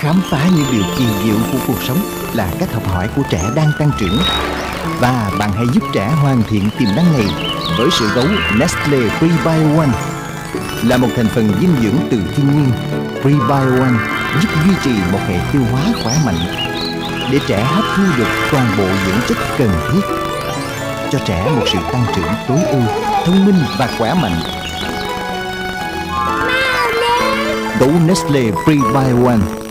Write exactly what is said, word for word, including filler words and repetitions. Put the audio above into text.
Khám phá những điều kỳ diệu của cuộc sống là cách học hỏi của trẻ đang tăng trưởng. Và bạn hãy giúp trẻ hoàn thiện tiềm năng này với sữa gấu Nestle Prebio One. Là một thành phần dinh dưỡng từ thiên nhiên, Prebio One giúp duy trì một hệ tiêu hóa khỏe mạnh để trẻ hấp thu được toàn bộ dưỡng chất cần thiết, cho trẻ một sự tăng trưởng tối ưu, thông minh và khỏe mạnh. Gấu Nestle Prebio One